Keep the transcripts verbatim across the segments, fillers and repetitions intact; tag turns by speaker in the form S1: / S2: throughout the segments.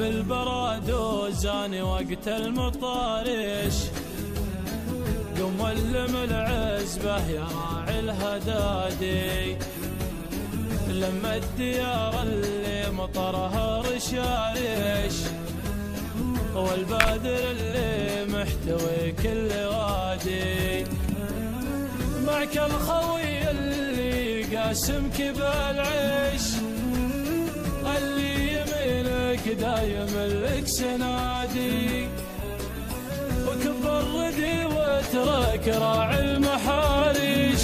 S1: البراد وزاني وقت المطارش، قم ولم العزبة يا راعي الهدادي، لما الديار اللي مطرها رشارش، والبادر اللي محتوي كل وادي، معك الخوي اللي قاسمك بالعيش، اللي يمينك دايم لك سنادي، وكبر ردي واترك راعي المحارش،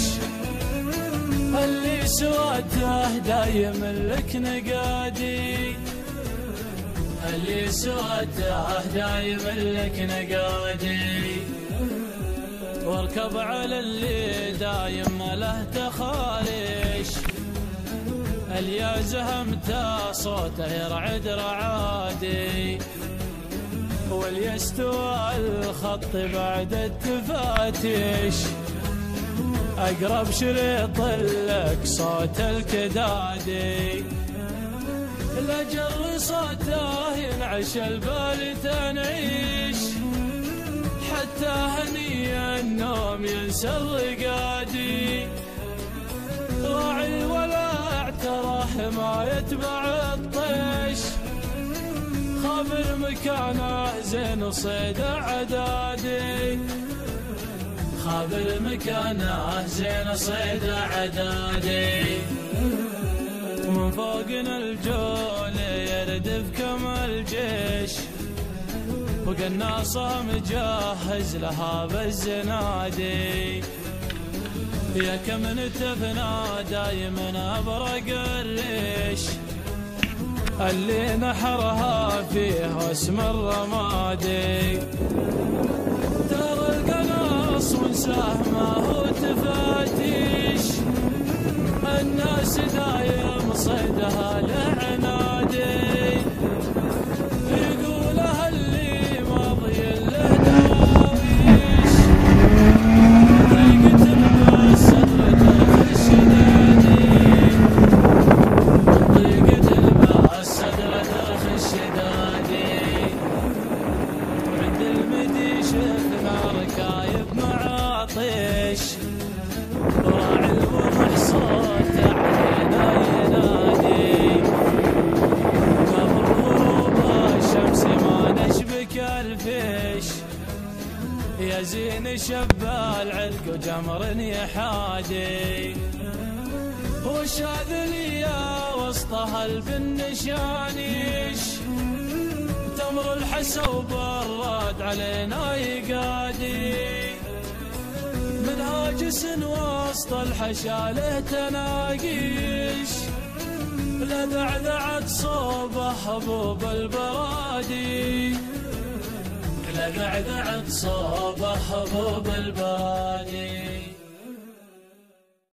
S1: اللي سواته دايم لك نقادي، اللي سواته دايم لك نقادي، واركب على اللي دايم له تخارش، اللي زهمته صوته يرعد رعادي، واللي يستوى الخط بعد التفاتش، أقرب شريط لك صوت الكدادي، الأجر صوته ينعش البال تنعيش، حتى هني النوم ينسى الرقادي، راعي الولع تراه ما يتبع الطيش، خابر مكانه زين صيد عدادي، خابر مكانه زين صيد عدادي، من فوقنا الجول يردف كما الجيش، وقناصه مجهز لها بالزنادي، يا كم نتفنا دايما ابرق الريش، اللي نحرها فيه اسم الرمادي، ترى القناص وسهمه وتفاتيش، الناس دايم صيدها لعنادي، يقولها اللي ماضي له دواويش، ضيقة الباس صدرته الشدادي، ضيقة الباس صدرته الشدادي، عند المدي شفنا ركايب معاطيش، راعي الوضح صوته علينا ينادي، قبل غروب الشمس ما نشبك الفيش، يا زين شب العلق وجمر يحادي، وشاذلية وسطها البنشانيش، تمر الحسا وبراد علينا يقادي، من هاجس وسط الحشاله تناقيش، لذعذعت صوبه حبوب البرادي، لذعذعت صوبه حبوب البرادي.